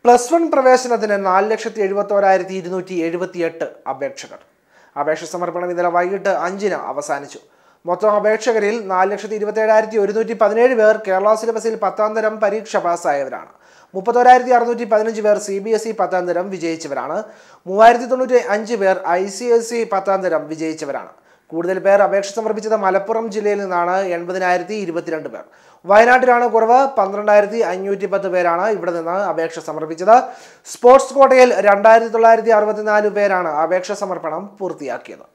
+1 പ്രവേശനത്തിന് 4,71,278 അപേക്ഷകർ. അപേക്ഷ സമർപ്പണം ഇന്നലെ വൈകിട്ട് 5-ന് അവസാനിച്ചു. മൊത്തം അപേക്ഷകരിൽ 4,27,117 പേർ കേരള സിലബസിൽ 10ാം തരം പരീക്ഷ പാസ്സായവരാണ്. 31,615 പേർ CBSE 10ാം തരം വിജയിച്ചവരാണ്. 3,095 പേർ ICSE 10ാം തരം വിജയിച്ചവരാണ്. കൂടുതൽ പേർ അപേക്ഷ സമർപ്പിച്ചത് മലപ്പുറം ജില്ലയിൽ നിന്നാണ്. 80,022 പേർ. വയനാട്ടിലാണ് കുറവ്. 12,510 പേരാണ് ഇവിടെ നിന്ന് അപേക്ഷ സമർപ്പിച്ചത്. സ്പോർട്സ് കോട്ടയിൽ 2,964 പേരാണ് അപേക്ഷ സമർപ്പണം പൂർത്തിയാക്കിയത്.